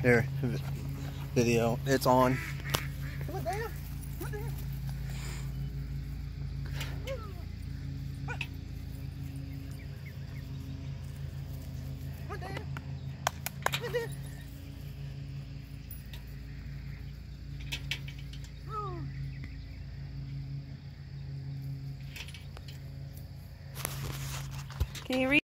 Here, video. It's on. Come on, down. Come on, down. Come on, down. Come on, down. Can you read?